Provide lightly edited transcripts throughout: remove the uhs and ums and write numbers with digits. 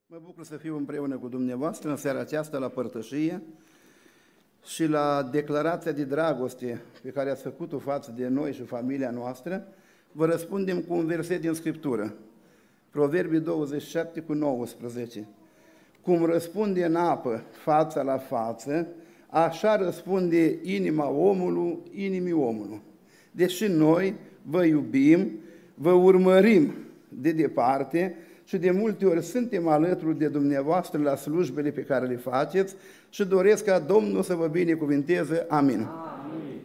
Mă bucur să fiu împreună cu dumneavoastră în seara aceasta la părtășie și la declarația de dragoste pe care ați făcut-o față de noi și familia noastră. Vă răspundem cu un verset din Scriptură, Proverbii 27:19. Cum răspunde în apă fața la față, așa răspunde inima omului inimii omului. Deși noi vă iubim, vă urmărim de departe și de multe ori suntem alături de dumneavoastră la slujbele pe care le faceți și doresc ca Domnul să vă binecuvinteze. Amin. Amin.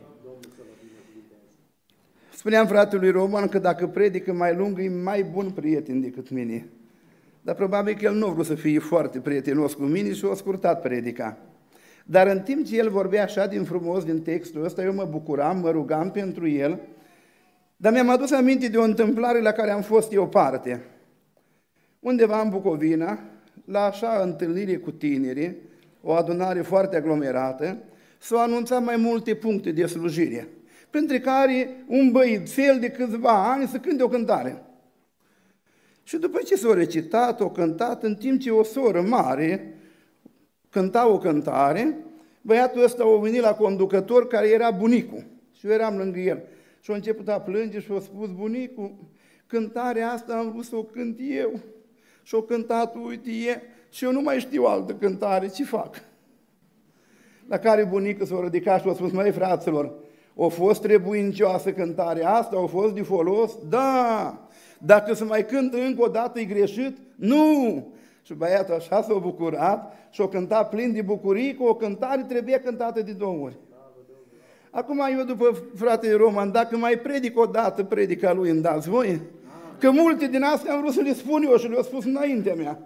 Spuneam fratelui Roman că dacă predică mai lung, e mai bun prieten decât mine. Dar probabil că el nu a vrut să fie foarte prietenos cu mine și a scurtat predica. Dar în timp ce el vorbea așa din frumos din textul ăsta, eu mă bucuram, mă rugam pentru el, dar mi-am adus aminte de o întâmplare la care am fost eu parte. Undeva în Bucovina, la așa întâlnire cu tinerii, o adunare foarte aglomerată, s-au anunțat mai multe puncte de slujire, printre care un băiețel de câțiva ani să cânte o cântare. Și după ce s-a recitat, o cântat, în timp ce o soră mare cânta o cântare, băiatul ăsta a venit la conducător, care era bunicul, și eu eram lângă el. Și a început a plânge și a spus: bunicul, cântarea asta am vrut să o cânt eu. Și o cântat, uite, și eu nu mai știu altă cântare, ce fac? La care bunicul s-a ridicat și a spus: măi, fraților, a fost trebuincioasă cântarea asta, a fost de folos? Da! Dacă se mai cântă încă o dată, e greșit? Nu! Și băiatul așa s-a bucurat și o cântat plin de bucurie, că o cântare trebuie cântată de 2 ori. Acum eu, după fratele Roman, dacă mai predic o dată predica lui, îmi dați voi? Că multe din astea am vrut să le spun eu și le-au spus înaintea mea.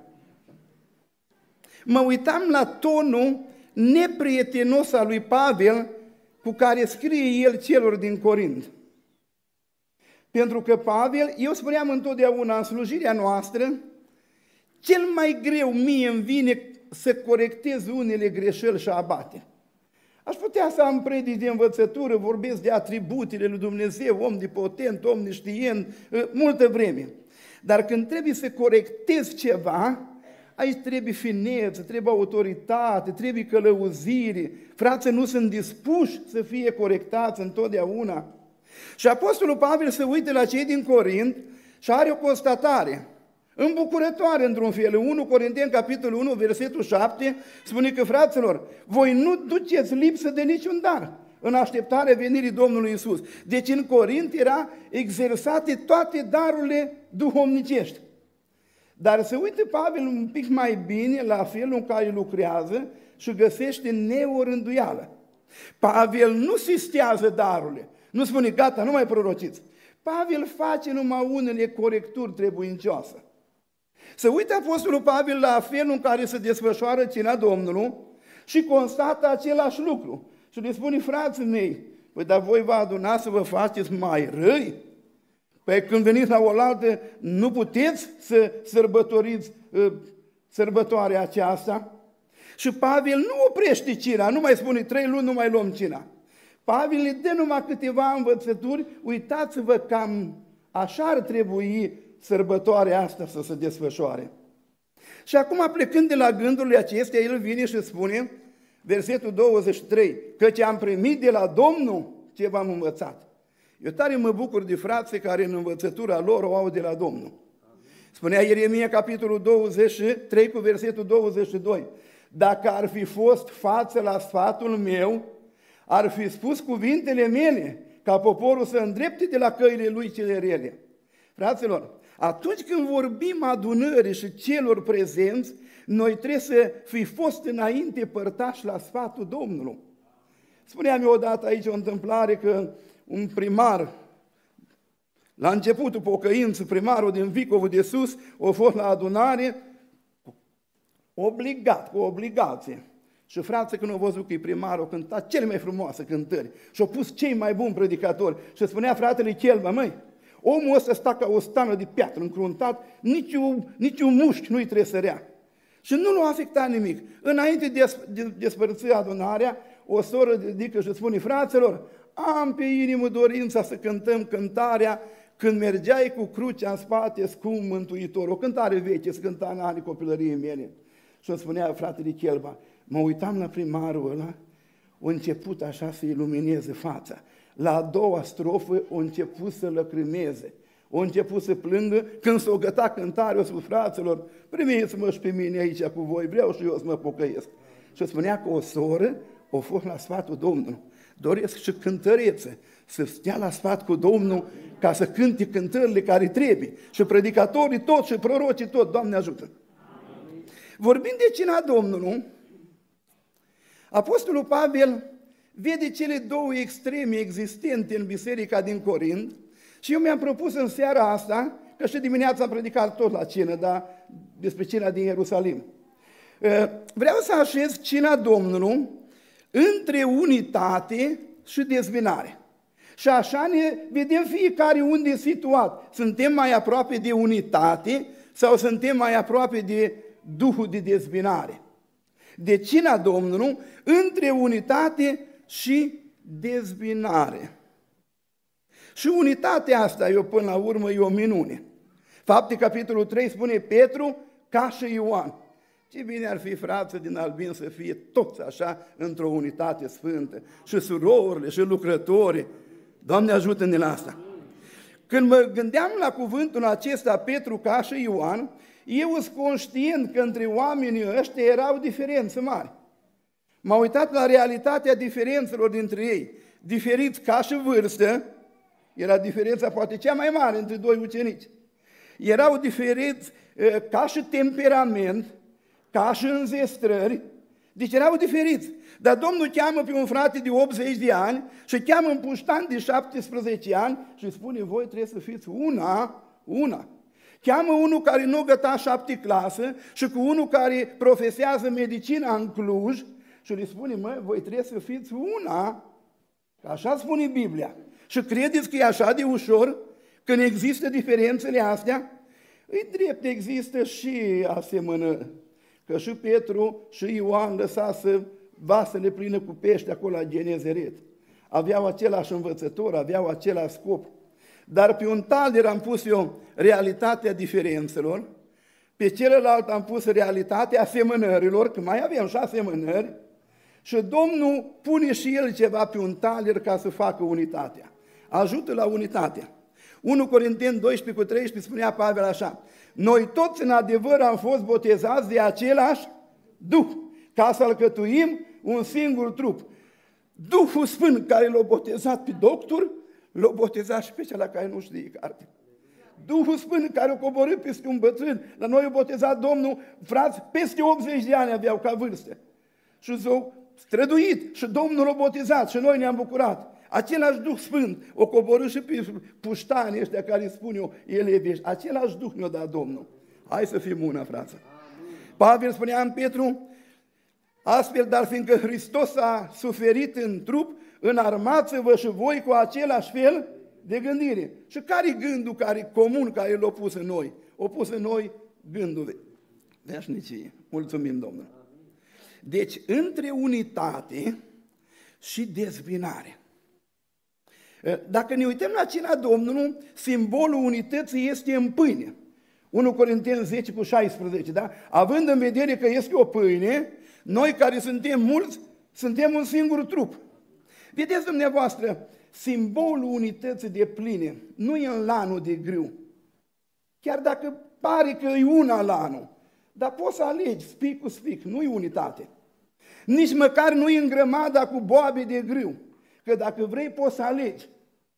Mă uitam la tonul neprietenos al lui Pavel cu care scrie el celor din Corint. Pentru că Pavel, eu spuneam întotdeauna în slujirea noastră, cel mai greu mie îmi vine să corectez unele greșeli și abate. Aș putea să am predici de învățătură, vorbesc de atributele lui Dumnezeu, omnipotent, omniștient, multă vreme. Dar când trebuie să corectez ceva, aici trebuie finețe, trebuie autoritate, trebuie călăuzire. Frații nu sunt dispuși să fie corectați întotdeauna. Și Apostolul Pavel se uită la cei din Corint și are o constatare îmbucurătoare într-un fel. 1 Corinteni, capitolul 1, versetul 7, spune că, fraților, voi nu duceți lipsă de niciun dar în așteptarea venirii Domnului Iisus. Deci în Corint era exersate toate darurile duhovnicești. Dar se uită Pavel un pic mai bine la felul în care lucrează și găsește neorânduială. Pavel nu sistează darurile, nu spune gata, nu mai prorociți. Pavel face numai unele corecturi trebuincioase. Să uite Apostolul Pavel la felul în care se desfășoară cina Domnului și constată același lucru. Și le spune: frații mei, păi dar voi vă adunați să vă faceți mai răi? Păi când veniți la oaltă, nu puteți să sărbătoriți sărbătoarea aceasta? Și Pavel nu oprește cina, nu mai spune 3 luni, nu mai luăm cina. Pavel le dă numai câteva învățături, uitați-vă cam așa ar trebui sărbătoarea asta să se desfășoare. Și acum, plecând de la gândurile acestea, el vine și spune, versetul 23, căci am primit de la Domnul ce v-am învățat. Eu tare mă bucur de frații care în învățătura lor o au de la Domnul. Spunea Ieremia, capitolul 23, cu versetul 22, dacă ar fi fost față la sfatul meu, ar fi spus cuvintele mele, ca poporul să îndrepte de la căile lui cele rele. Fraților, atunci când vorbim adunării și celor prezenți, noi trebuie să fi fost înainte părtași la sfatul Domnului. Spuneam eu odată aici o întâmplare că un primar, la începutul pocăinței, primarul din Vicovul de Sus, a fost la adunare obligat, cu obligație. Și frații, când au văzut că e primarul, au cântat cele mai frumoase cântări și au pus cei mai buni predicatori. Și spunea fratele Chelba: măi, omul ăsta sta ca o stană de piatră încruntat, niciun mușchi nu-i tresărea. Și nu l-a afectat nimic. Înainte de despărți adunarea, o soră ridică și spune: fraților, am pe inimă dorința să cântăm cântarea când mergeai cu crucea în spate, scump Mântuitor, o cântare veche, se cânta în anii copilăriei mele. Și îmi spunea fratele Chelba, mă uitam la primarul ăla, a început așa să ilumineze fața. La a doua strofă a început să lăcrimeze, a început să plângă, când s-o găta cântare, o spus, fraților, primiți-mă și pe mine aici cu voi, vreau și eu să mă pocăiesc. Și spunea că o soră a fost la sfatul Domnului. Doresc și cântărețe să stea la sfat cu Domnul ca să cânte cântările care trebuie. Și predicatorii tot și prorocii tot, Doamne ajută! Amin. Vorbind de cina Domnului, Apostolul Pavel vede cele două extreme existente în biserica din Corint și eu mi-am propus în seara asta, că și dimineața am predicat tot la cină, dar despre cina din Ierusalim. Vreau să așez cina Domnului între unitate și dezbinare. Și așa ne vedem fiecare unde e situat. Suntem mai aproape de unitate sau suntem mai aproape de duhul de dezbinare. De cina Domnului între unitate și dezbinare. Și unitatea asta, eu până la urmă, e o minune. Fapte, capitolul 3 spune Petru ca și Ioan. Ce bine ar fi, frații din Albin, să fie toți așa într-o unitate sfântă. Și surorile, și lucrătorii. Doamne ajută-ne la asta. Când mă gândeam la cuvântul acesta, Petru ca și Ioan, eu sunt conștient că între oamenii ăștia erau diferențe mari. M-am uitat la realitatea diferențelor dintre ei. Diferiți ca și vârstă, era diferența poate cea mai mare între doi ucenici. Erau diferiți ca și temperament, ca și înzestrări, deci erau diferiți. Dar Domnul cheamă pe un frate de 80 de ani și cheamă un puștan de 17 ani și spune, voi trebuie să fiți una. Cheamă unul care nu găta 7 clasă și cu unul care profesează medicina în Cluj și le spune, măi, voi trebuie să fiți una. Așa spune Biblia. Și credeți că e așa de ușor când există diferențele astea? E drept, există și asemănări. Că și Petru și Ioan lăsase vasele pline cu pește acolo la Genezeret. Aveau același învățător, aveau același scop. Dar pe un taler am pus eu realitatea diferențelor, pe celălalt am pus realitatea asemănărilor, că mai avem și asemănări, și Domnul pune și El ceva pe un taler ca să facă unitatea. Ajută la unitate. 1 Corinteni 12:13 spunea Pavel așa, noi toți în adevăr am fost botezați de același Duh, ca să alcătuim un singur trup. Duhul Sfânt care l-a botezat pe doctor, l-a botezat și pe cel care nu știe carte. Duhul Sfânt care a coborât peste un bătrân, la noi a botezat Domnul, frați, peste 80 de ani aveau ca vârstă. Și s-au străduit și Domnul l-a botezat și noi ne-am bucurat. Același Duh Sfânt o coborât și pe puștanii ăștia care spun eu, elevi, același Duh ne-a dat Domnul. Hai să fim una, frață. Pavel spunea în Petru, astfel, dar fiindcă Hristos a suferit în trup, înarmați-vă și voi cu același fel de gândire. Și care-i gândul care comun care l-a pus în noi? O pus în noi gândul veșnicie. Mulțumim, Domnul. Deci, între unitate și dezbinare. Dacă ne uităm la cina Domnului, simbolul unității este în pâine. 1 Corinteni 10:16, da? Având în vedere că este o pâine, noi care suntem mulți, suntem un singur trup. Vedeți dumneavoastră, simbolul unității de pline nu e în lanul de grâu. Chiar dacă pare că e una lanul, dar poți să alegi spic cu spic, nu e unitate. Nici măcar nu e în grămada cu boabe de grâu, că dacă vrei poți să alegi.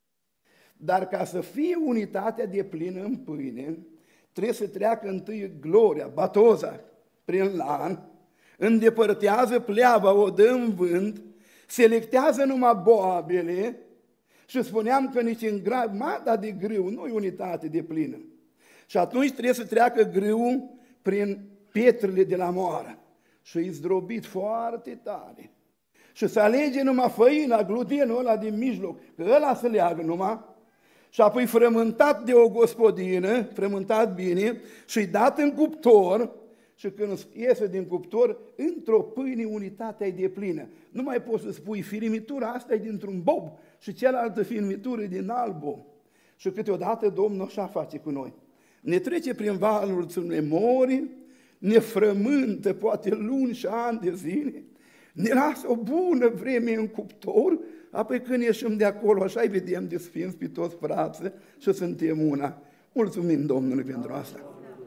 Dar ca să fie unitatea de plină în pâine, trebuie să treacă întâi gloria, batoza, prin lan, îndepărtează pleava, o dă în vânt, selectează numai boabele și spuneam că nici în grămada de grâu nu e unitate de plină. Și atunci trebuie să treacă grâul prin pietrele de la moară și e zdrobit foarte tare. Și să alege numai făina, glutenul ăla din mijloc, că ăla să leagă numai, și apoi frământat de o gospodină, frământat bine, și dat în cuptor, și când iese din cuptor, într-o pâine unitatea e de plină. Nu mai poți să spui, firimitura asta e dintr-un bob și cealaltă firimitură e din alt bob. Și câteodată Domnul așa face cu noi. Ne trece prin valul memorii, ne frământă poate luni și ani de zile, ne lasă o bună vreme în cuptor, apoi când ieșim de acolo, așa-i vedem de sfinți pe toți frații și suntem una. Mulțumim Domnului pentru asta.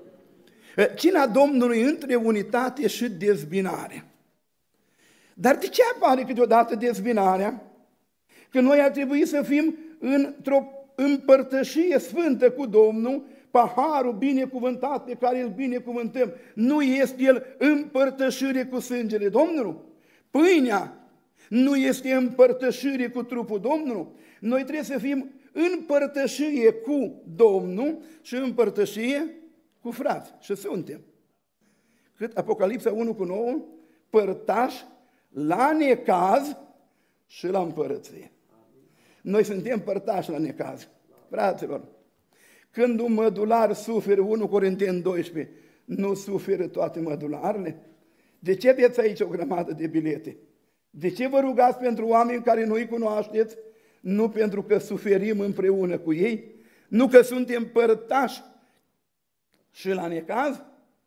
Cina Domnului între unitate și dezbinare. Dar de ce apare câteodată dezbinarea? Că noi ar trebui să fim într-o împărtășie sfântă cu Domnul, paharul binecuvântat pe care îl binecuvântăm, nu este el împărtășire cu sângele Domnului? Pâinea nu este împărtășire cu trupul Domnului? Noi trebuie să fim împărtășie cu Domnul și împărtășie cu frați. Și suntem. Cât Apocalipsa 1:9, părtași la necaz și la împărăție. Noi suntem părtași la necaz. Fraților, când un mădular suferă, 1 Corinteni 12, nu suferă toate mădularele? De ce aveți aici o grămadă de bilete? De ce vă rugați pentru oameni care nu-i cunoașteți? Nu pentru că suferim împreună cu ei? Nu că suntem părtași și la necaz?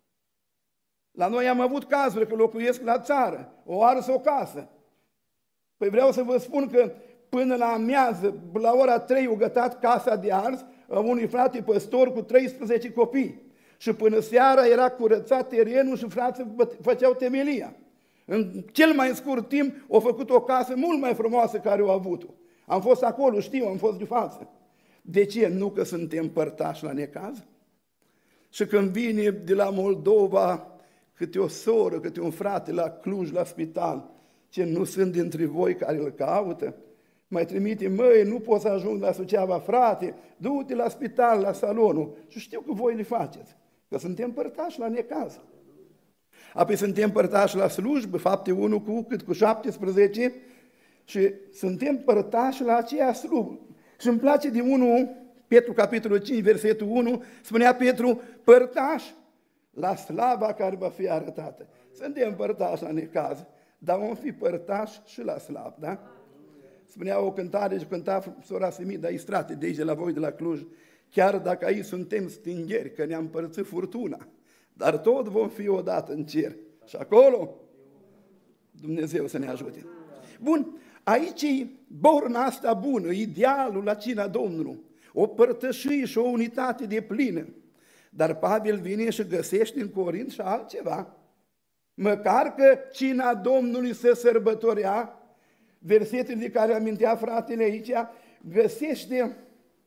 La noi am avut cazuri că locuiesc la țară, o ars o casă. Păi vreau să vă spun că până la amiază, la ora 3, au gătat casa de ars a unui frate păstor cu 13 copii. Și până seara era curățat terenul și frații făceau temelia. În cel mai scurt timp au făcut o casă mult mai frumoasă care au avut-o. Am fost acolo, știu, am fost de față. De ce? Nu că suntem părtași la necaz? Și când vine de la Moldova câte o soră, câte un frate la Cluj, la spital, ce nu sunt dintre voi care îl caută, mai trimite, măi, nu pot să ajung la Suceava, frate, du-te la spital, la salonul. Și știu că voi le faceți, că suntem părtași la necaz. Apoi suntem părtași la slujbă, Fapte 1 cu 17, și suntem părtași la aceea slujbă. Și îmi place de 1 Petru, capitolul 5, versetul 1, spunea Petru, părtași la slava care va fi arătată. Suntem părtași la necaz, dar vom fi părtași și la slav, da? Spunea o cântare și cânta sora Semida Istrate de aici, de la voi, de la Cluj, chiar dacă aici suntem stingeri, că ne-am împărțit furtuna, dar tot vom fi odată în cer. Și acolo, Dumnezeu să ne ajute. Bun, aici e borna asta bună, idealul la cina Domnului, o părtășie și o unitate de plină. Dar Pavel vine și găsește în Corint și altceva. Măcar că cina Domnului se sărbătorea, versetele de care amintea fratele aici, găsește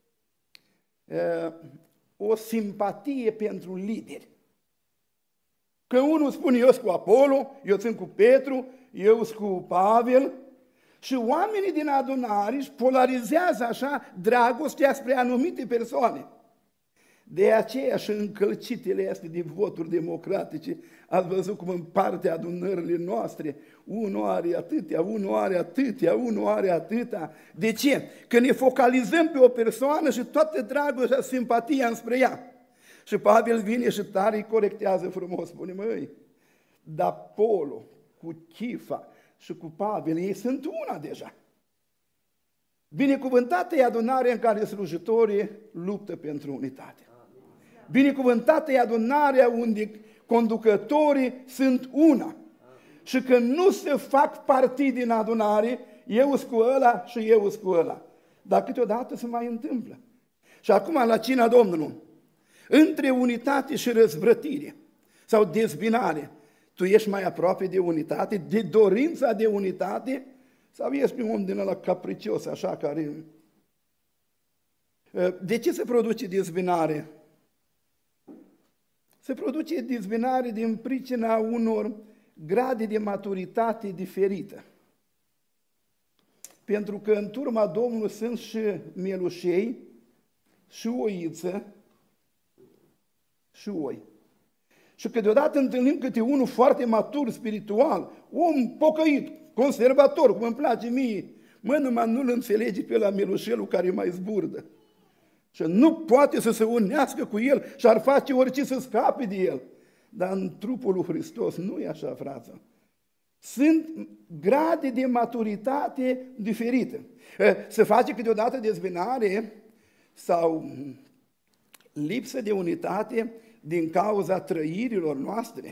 o simpatie pentru lideri. Că unul spune, eu sunt cu Apollo, eu sunt cu Petru, eu sunt cu Pavel, și oamenii din adunare își polarizează așa dragostea spre anumite persoane. De aceea și încălcitele astea de voturi democratice, ați văzut cum în partea adunările noastre, unul are atâtea, unul are atâtea, unul are atâta. De ce? Că ne focalizăm pe o persoană și toată dragostea, simpatia înspre ea. Și Pavel vine și tare îi corectează frumos, spune, măi, dar Apollo cu Chifa și cu Pavel, ei sunt una deja. Binecuvântată e adunarea în care slujitorii luptă pentru unitate. Binecuvântată e adunarea unde conducătorii sunt una. Și că nu se fac partide în adunare, eu sunt cu ăla și eu sunt cu ăla. Dar câteodată se mai întâmplă. Și acum la cina Domnului, între unitate și răzvrătire sau dezbinare, tu ești mai aproape de unitate, de dorința de unitate, sau ești un om din ăla capricios, așa, care... De ce se produce dezbinare? Se produce dezbinare din pricina unor grade de maturitate diferită. Pentru că în turma Domnului sunt și mielușei, și oiță, și oi. Și că deodată întâlnim câte unul foarte matur spiritual, om pocăit, conservator, cum îmi place mie, numai nu-l înțelege pe la mielușelul care mai zburdă. Și nu poate să se unească cu el și ar face orice să scape de el. Dar în trupul lui Hristos nu e așa, frață. Sunt grade de maturitate diferite. Se face câteodată dezbinare sau lipsă de unitate din cauza trăirilor noastre.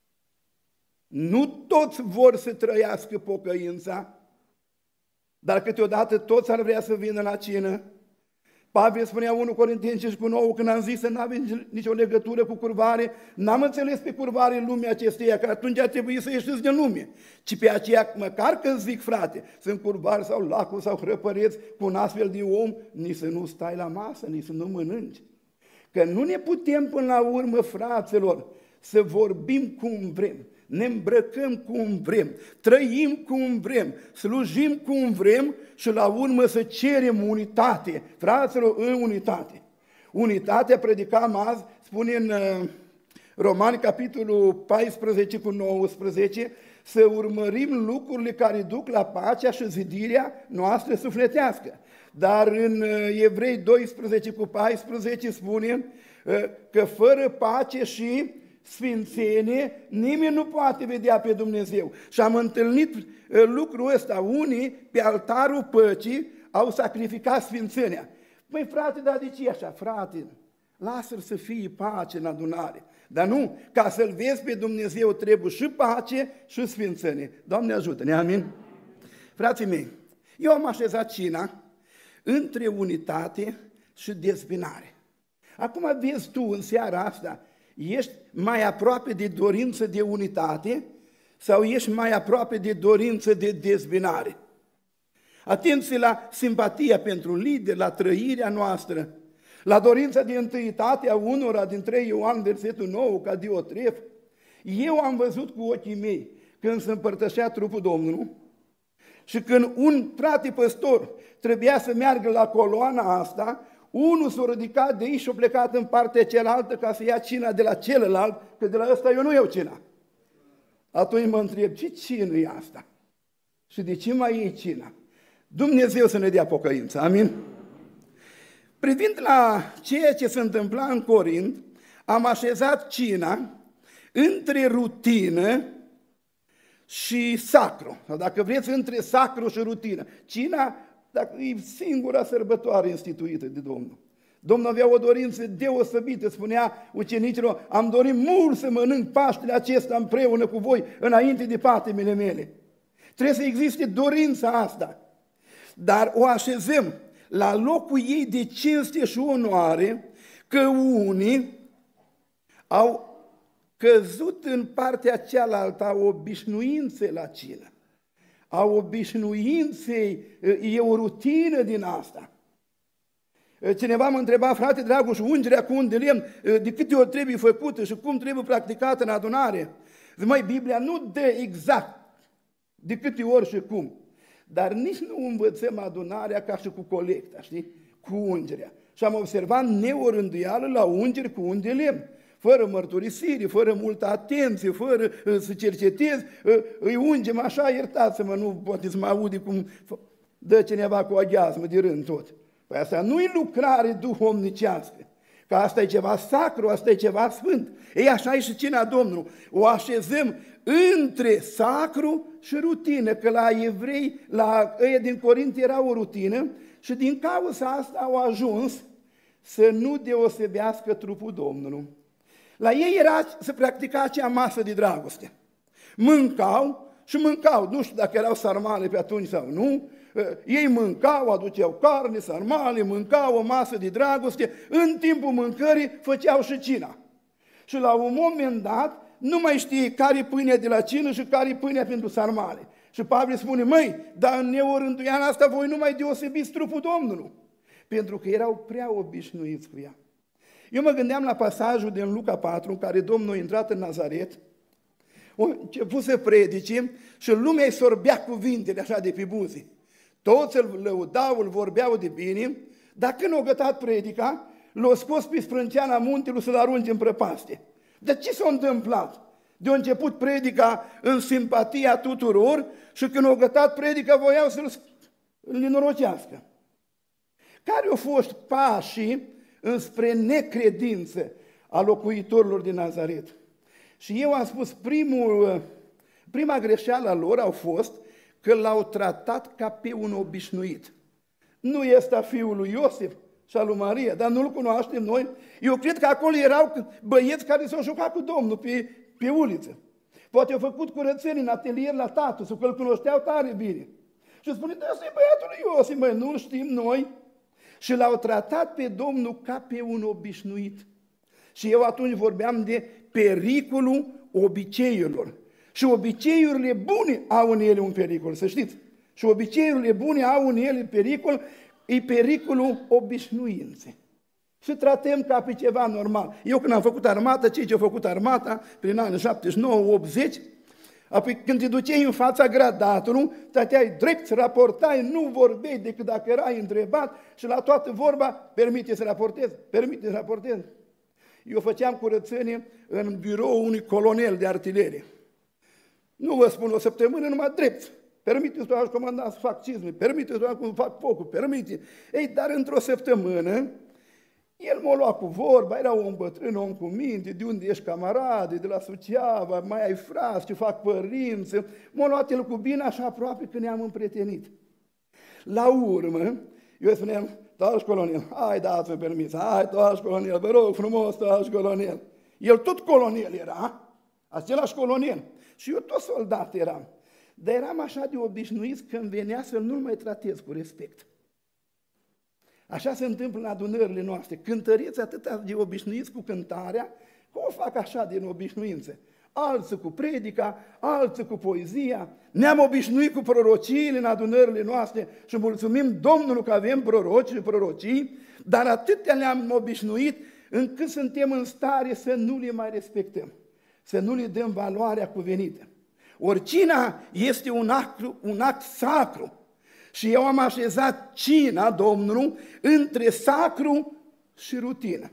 Nu toți vor să trăiască pocăința, dar câteodată toți ar vrea să vină la cină. Pavel spunea 1 Corinteni 5:9, când am zis să nu avem nicio legătură cu curvare, n-am înțeles pe curvare în lumea acesteia, că atunci ar trebui să ieșiți din lume, ci pe aceea, măcar când zic, frate, sunt curvari sau lacuri sau hrăpăreți cu un astfel de om, nici să nu stai la masă, nici să nu mănânci. Că nu ne putem până la urmă, fraților, să vorbim cum vrem, ne îmbrăcăm cum vrem, trăim cum vrem, slujim cum vrem și la urmă să cerem unitate, fraților, în unitate. Unitatea, predicam azi, spune în Romani, capitolul 14:19, să urmărim lucrurile care duc la pacea și zidirea noastră sufletească. Dar în Evrei 12:14 spune că fără pace și sfințenie nimeni nu poate vedea pe Dumnezeu. Și am întâlnit lucrul ăsta. Unii pe altarul păcii au sacrificat sfințenia. Păi frate, dar de ce așa? Frate, lasă-l să fie pace în adunare. Dar nu, ca să-L vezi pe Dumnezeu trebuie și pace și sfințenie. Doamne ajută-ne, amin? Frații mei, eu am așezat cina între unitate și dezbinare. Acum vezi tu în seara asta, ești mai aproape de dorință de unitate sau ești mai aproape de dorință de dezbinare? Atenție la simpatia pentru lideri, la trăirea noastră, la dorința de întâietate a unora din 3 Ioan, versetul 9, ca Diotref. Eu am văzut cu ochii mei când se împărtășea trupul Domnului și când un frate păstor trebuia să meargă la coloana asta, unul s-a ridicat de aici și a plecat în partea cealaltă ca să ia cina de la celălalt, că de la ăsta eu nu iau cina. Atunci mă întreb, ce cină e asta? Și de ce mai iei cina? Dumnezeu să ne dea pocăință, amin? Privind la ceea ce se întâmpla în Corint, am așezat cina între rutină și sacru. Sau dacă vreți, între sacru și rutină. Cina e singura sărbătoare instituită de Domnul. Domnul avea o dorință deosebită, spunea ucenicilor, am dorit mult să mănânc Paștele acesta împreună cu voi, înainte de patimile mele. Trebuie să existe dorința asta. Dar o așezăm la locul ei de cinste și onoare, că unii au căzut în partea cealaltă a obișnuinței la cină. A obișnuinței, e o rutină din asta. Cineva mă întreba, frate Dragoș, ungerea cu un de lemn, de câte ori trebuie făcută și cum trebuie practicată în adunare? Zic, măi, Biblia nu dă exact de câte ori și cum, dar nici nu învățăm adunarea ca și cu colecta, știi? Cu ungerea. Și am observat neorânduială la ungeri cu un de lemn, fără mărturisire, fără multă atenție, fără să cercetezi, îi ungem așa, iertați-mă, nu poate să mă audi cum dă cineva cu aghiazmă de rând tot. Păi asta nu e lucrare duhovnicească, că asta e ceva sacru, asta e ceva sfânt. Ei, așa e și cina Domnului. O așezăm între sacru și rutină, că la evrei, la ăia din Corint era o rutină și din cauza asta au ajuns să nu deosebească trupul Domnului. La ei era să practica acea masă de dragoste. Mâncau și mâncau, nu știu dacă erau sarmale pe atunci sau nu, ei mâncau, aduceau carne, sarmale, mâncau o masă de dragoste, în timpul mâncării făceau și cina. Și la un moment dat nu mai știe care-i pâinea de la cină și care-i pâinea pentru sarmale. Și Pavel spune, măi, dar în neorânduiala asta voi nu mai deosebiți trupul Domnului, pentru că erau prea obișnuiți cu ea. Eu mă gândeam la pasajul din Luca 4, în care Domnul a intrat în Nazaret, a început să predice și lumea îi sorbea cuvintele așa de pe buze. Toți îl lăudau, îl vorbeau de bine, dar când a gătat predica, l-a scos pe sprânceana muntelui să-l arunce în prăpastie. Dar ce s-a întâmplat? De-a început predica în simpatia tuturor și când a gătat predica voiau să-l nenorocească. Care au fost pașii înspre necredință a locuitorilor din Nazaret? Și eu am spus, prima greșeală a lor au fost că l-au tratat ca pe un obișnuit. Nu este fiul lui Iosif și al lui Maria, dar nu-l cunoaștem noi. Eu cred că acolo erau băieți care s-au jucat cu Domnul pe uliță. Poate au făcut curățenie în atelier la tatăl, sau că îl cunoșteau tare bine. Și spune, da, ăsta e băiatul lui Iosif, măi, nu știm noi. Și l-au tratat pe Domnul ca pe un obișnuit. Și eu atunci vorbeam de pericolul obiceiurilor. Și obiceiurile bune au în ele un pericol, să știți. Și obiceiurile bune au în ele pericol, e pericolul obișnuinței. Și tratăm ca pe ceva normal. Eu când am făcut armata, cei ce au făcut armata, prin anii 79-80, apoi când te duceai în fața gradatorului, stăteai drept, raportai, nu vorbeai decât dacă erai întrebat și la toată vorba, permite să raportez, permite să raportez. Eu făceam curățenie în birou unui colonel de artilerie. Nu vă spun o săptămână, numai drept. Permite-ți doar comanda să fac cizme, permite-ți doar cum fac focul, permite. Ei, dar într-o săptămână, el m-a luat cu vorba, era un bătrân, om cu minte, de unde ești camarade, de la Suceava, mai ai frați, ce fac părinți. M-a luat el cu bine așa aproape că ne-am împrietenit. La urmă, eu spuneam, toași colonel, hai dați-mi permis, hai toași colonel, vă rog frumos, toași colonel. El tot colonel era, același colonel. Și eu tot soldat eram. Dar eram așa de obișnuiți că îmi venea să nu-l mai tratez cu respect. Așa se întâmplă în adunările noastre. Cântăreți atât de obișnuiți cu cântarea, că o fac așa din obișnuință. Alții cu predica, alții cu poezia. Ne-am obișnuit cu prorociile în adunările noastre și mulțumim Domnului că avem proroci și prorocii, dar atâtea ne-am obișnuit încât suntem în stare să nu le mai respectăm, să nu le dăm valoarea cuvenită. Cina este un act sacru. Și eu am așezat cina Domnului între sacru și rutină.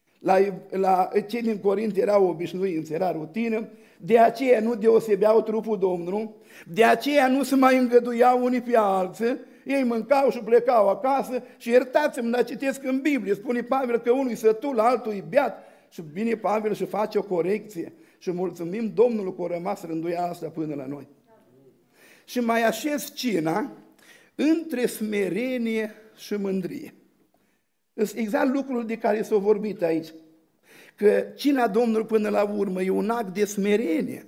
La cei din Corint era o obișnuință, era rutină, de aceea nu deosebeau trupul Domnului, de aceea nu se mai îngăduiau unii pe alții, ei mâncau și plecau acasă și iertați-mi, dar citesc în Biblie, spune Pavel că unul e sătul, altul e beat și vine Pavel și face o corecție și mulțumim Domnului că a rămas rânduia asta până la noi. Și mai așez cina între smerenie și mândrie. Exact lucrul de care s-a vorbit aici. Că cina Domnului până la urmă e un act de smerenie.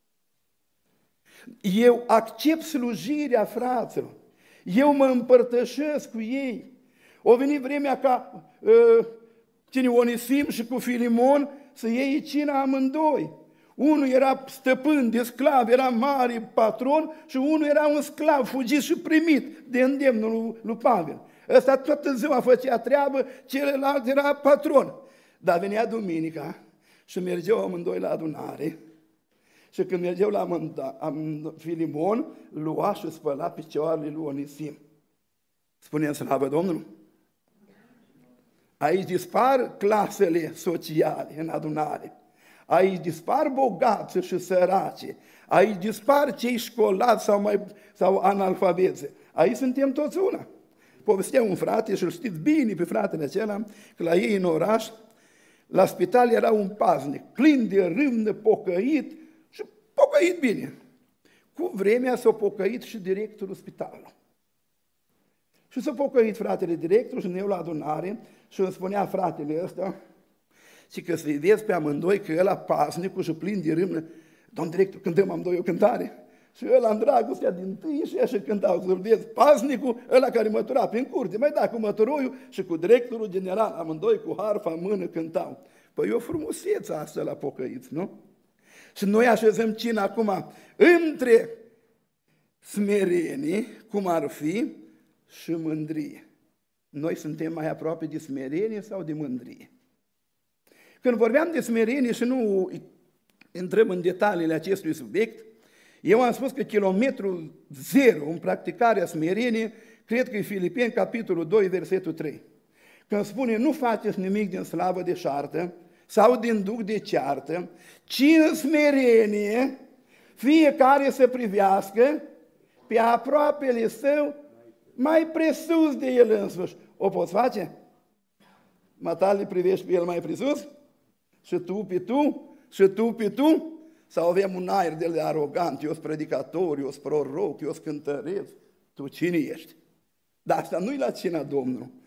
Eu accept slujirea fraților. Eu mă împărtășesc cu ei. A venit vremea ca Onisim și cu Filimon să iei cina amândoi. Unul era stăpân de sclav, era mare patron și unul era un sclav fugit și primit de îndemnul lui Pavel. Ăsta toată ziua făcea treabă, celălalt era patron. Dar venea duminica și mergeau amândoi la adunare și când mergeau la Filimon, lua și spăla picioarele lui Onisim. Spuneam slavă Domnului. Aici dispar clasele sociale în adunare. Aici dispar bogați și săraci, aici dispar cei școlați sau analfabeți. Aici suntem toți una. Povestea un frate și îl știți bine pe fratele acela, că la ei în oraș, la spital era un paznic, plin de râvnă, pocăit și pocăit bine. Cu vremea s-a pocăit și directorul spitalului. Și s-a pocăit fratele director și ne la adunare și îmi spunea fratele ăsta, și că să-i vezi pe amândoi că ăla pasnicul și plin de râmnă, domn director, cântăm amândoi o cântare. Și ăla în dragostea din tâi și așa cântau, să-l vezi, pasnicul, ăla care mătura prin curte, mai da, cu măturoiul și cu directorul general, amândoi cu harfa în mână cântau. Păi e o frumusețe asta la pocăiți, nu? Și noi așezăm cina acum între smerenie, cum ar fi, și mândrie. Noi suntem mai aproape de smerenie sau de mândrie? Când vorbeam de smerenie și nu intrăm în detaliile acestui subiect, eu am spus că kilometrul zero în practicarea smereniei, cred că e Filipeni, capitolul 2, versetul 3. Când spune, nu faceți nimic din slavă de șartă sau din duc de ceartă, ci în smerenie fiecare să privească pe aproapele său mai presus de el însuși. O poți face? Matale privești pe el mai presus? Și tu pe tu? Și tu pe tu? Sau avem un aer de arogant, eu sunt predicator, eu sunt proroc, eu sunt cântăreț, tu cine ești? Dar asta nu-i la cina Domnului.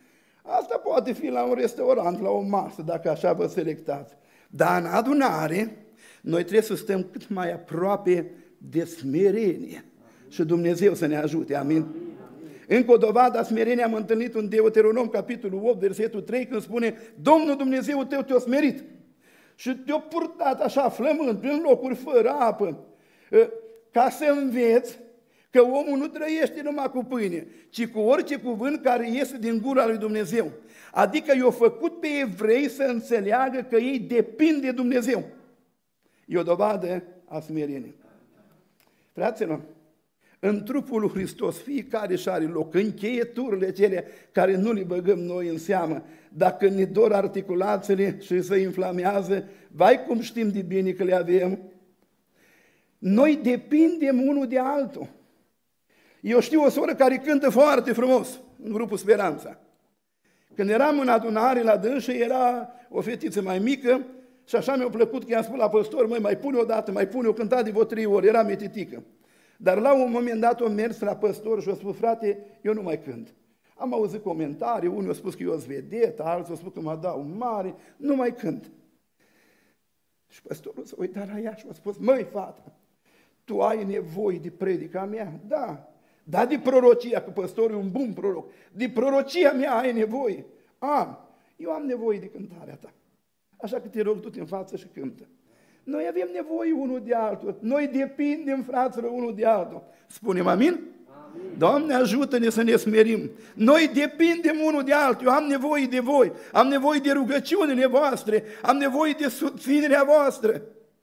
Asta poate fi la un restaurant, la o masă, dacă așa vă selectați. Dar în adunare, noi trebuie să stăm cât mai aproape de smerenie. Și Dumnezeu să ne ajute, amin? Încă o dovadă a smereniei am întâlnit în Deuteronom, capitolul 8, versetul 3, când spune: Domnul Dumnezeu tău te-a smerit și te-a purtat așa flămând, prin locuri fără apă, ca să înveți că omul nu trăiește numai cu pâine, ci cu orice cuvânt care iese din gura lui Dumnezeu. Adică i-a făcut pe evrei să înțeleagă că ei depind de Dumnezeu. E o dovadă a smereniei. Fraților, în trupul lui Hristos fiecare și are loc, încheieturile cele care nu le băgăm noi în seamă. Dacă ne dor articulațiile și se inflamează, vai cum știm de bine că le avem. Noi depindem unul de altul. Eu știu o soră care cântă foarte frumos în grupul Speranța. Când eram în adunare la dânsă, era o fetiță mai mică și așa mi-a plăcut că i-am spus la păstor: măi, mai pune o dată, mai pune, o cântat de vreo 3 ori, era mititică. Dar la un moment dat a mers la păstor și a spus: frate, eu nu mai cânt. Am auzit comentarii, unii au spus că eu sunt vedetă, alții au spus că mă dau mare, nu mai cânt. Și păstorul s-a uitat la ea și a spus: măi, fată, tu ai nevoie de predica mea? Da. Dar de prorocia, că păstorul e un bun proroc, de prorocia mea ai nevoie? Eu am nevoie de cântarea ta. Așa că te rog, du-te în față și cântă. Noi avem nevoie unul de altul. Noi depindem, fraților, unul de altul. Spunem amin? Amin. Doamne, ajută-ne să ne smerim. Noi depindem unul de altul. Eu am nevoie de voi. Am nevoie de rugăciunile voastre. Am nevoie de susținerea voastră.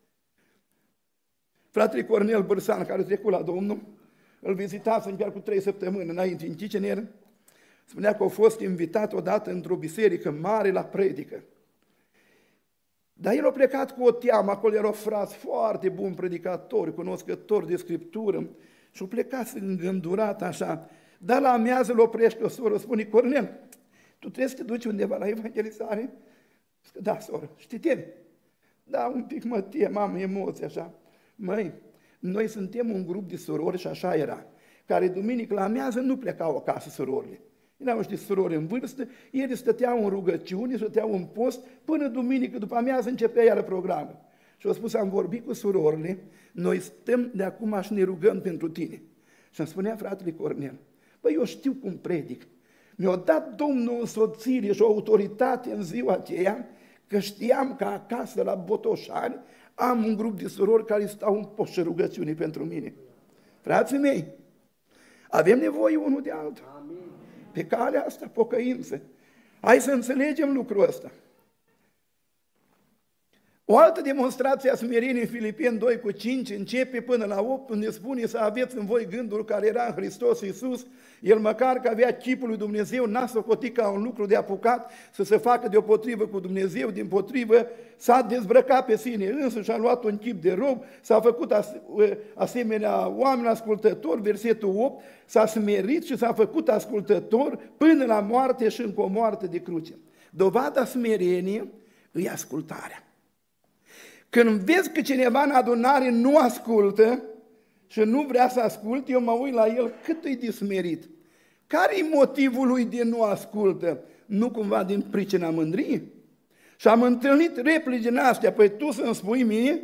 Fratele Cornel Bărsan, care a trecut la Domnul, îl vizitasem chiar cu 3 săptămâni înainte în Chicener, spunea că a fost invitat odată într-o biserică mare la predică. Dar el a plecat cu o teamă, acolo erau frați foarte buni predicatori, cunoscători de Scriptură, și a plecat îngândurat așa. Dar la amiază îl oprește o soră, spune: Cornel, tu trebuie să te duci undeva la evangelizare? Zic: da, soră. Și te temi? Da, un pic mă tem, am emoții așa. Măi, noi suntem un grup de surori, și așa era, care duminică la amiază nu plecau acasă surorile. Erau niște surori în vârstă, ele stăteau în rugăciune, stăteau în post, până duminică după amiază începea iară programul. Și au spus: am vorbit cu surorile, noi stăm de acum și ne rugăm pentru tine. Și îmi spunea fratele Cornel: băi, eu știu cum predic. Mi-a dat Domnul o însoțire și o autoritate în ziua aceea, că știam că acasă la Botoșani am un grup de surori care stau în post și rugăciune pentru mine. Frații mei, avem nevoie unul de altul. Amin. Pe calea asta, pocăință. Hai să înțelegem lucrul ăsta. O altă demonstrație a smereniei, Filipeni 2:5, începe până la 8, unde spune să aveți în voi gândul care era în Hristos Iisus. El, măcar că avea chipul lui Dumnezeu, n-a socotit ca un lucru de apucat să se facă deopotrivă cu Dumnezeu, dimpotrivă s-a dezbrăcat pe sine însuși și a luat un chip de rob, s-a făcut asemenea oameni ascultători, versetul 8, s-a smerit și s-a făcut ascultător până la moarte și încă o moarte de cruce. Dovada smereniei e ascultarea. Când vezi că cineva în adunare nu ascultă și nu vrea să asculte, eu mă uit la el cât e de smerit. Care-i motivul lui de nu ascultă? Nu cumva din pricina mândriei? Și am întâlnit replici din astea: păi tu să-mi spui mie?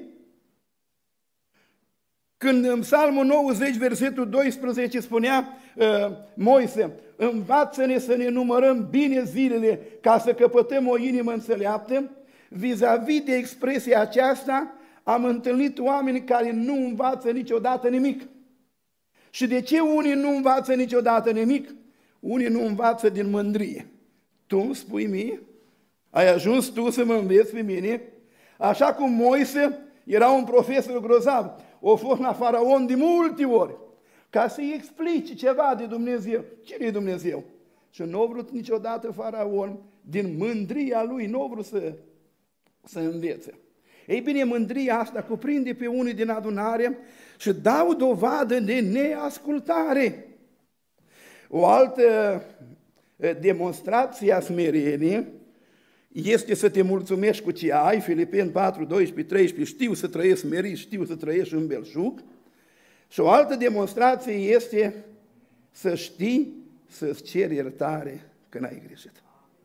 Când în Psalmul 90, versetul 12, spunea Moise: învață-ne să ne numărăm bine zilele ca să căpătăm o inimă înțeleaptă. Vis-a-vis de expresia aceasta, am întâlnit oameni care nu învață niciodată nimic. Și de ce unii nu învață niciodată nimic? Unii nu învață din mândrie. Tu îmi spui mie? Ai ajuns tu să mă înveți pe mine? Așa cum Moise era un profesor grozav, o fost la Faraon de multe ori, ca să-i explice ceva de Dumnezeu. Cine e Dumnezeu? Și nu a vrut niciodată Faraon, din mândria lui, nu a vrut să învețe. Ei bine, mândria asta cuprinde pe unii din adunare și dau dovadă de neascultare. O altă demonstrație a smereniei este să te mulțumești cu ce ai, Filipeni 4, 12, 13, știu să trăiesc smerit, știu să trăiesc în belșug. Și o altă demonstrație este să știi să-ți ceri iertare când ai greșit.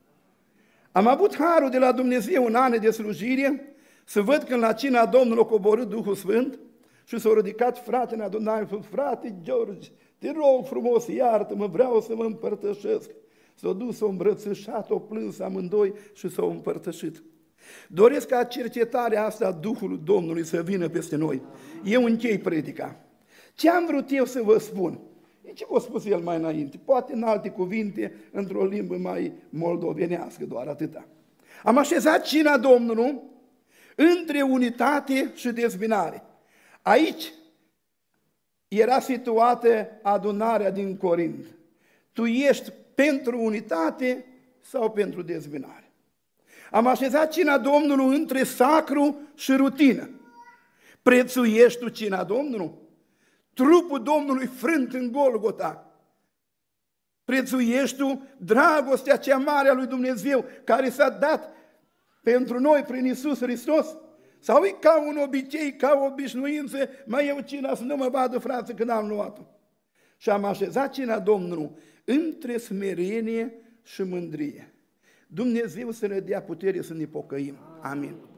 Am avut harul de la Dumnezeu în ani de slujire să văd când la cina Domnului a coborât Duhul Sfânt și s-a ridicat frate în adunare, frate George, te rog frumos, iartă-mă, vreau să mă împărtășesc. S-a dus, s-a îmbrățișat, o plâns amândoi și s-au împărtășit. Doresc ca cercetarea asta a Duhului Domnului să vină peste noi. Eu închei predica. Ce am vrut eu să vă spun? E ce v-a spus el mai înainte, poate în alte cuvinte, într-o limbă mai moldovenească, doar atâta. Am așezat cina Domnului între unitate și dezbinare. Aici era situată adunarea din Corint. Tu ești pentru unitate sau pentru dezbinare? Am așezat cina Domnului între sacru și rutină. Prețuiești tu cina Domnului? Trupul Domnului frânt în Golgota. Prețuiești tu dragostea cea mare a lui Dumnezeu care s-a dat pentru noi prin Iisus Hristos? Sau e ca un obicei, ca o obișnuință, mai eu cina să nu mă vadă frață când am luat-o. Și am așezat cina Domnului între smerenie și mândrie. Dumnezeu să ne dea putere să ne pocăim. Amin.